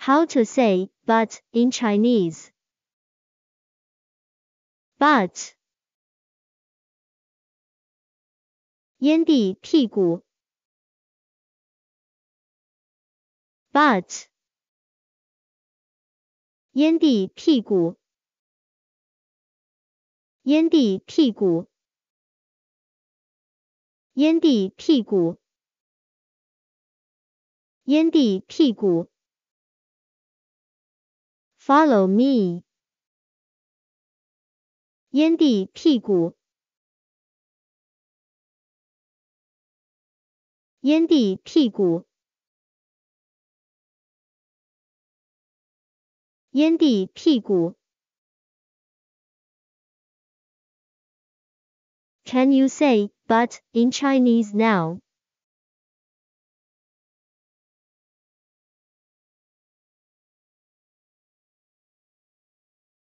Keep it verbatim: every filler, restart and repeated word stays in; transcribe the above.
How to say but in Chinese. But. 烟蒂屁股 but 烟蒂屁股烟蒂屁股烟蒂屁股烟蒂屁股 Follow me 烟蒂屁股烟蒂屁股烟蒂屁股 Can you say but in Chinese now?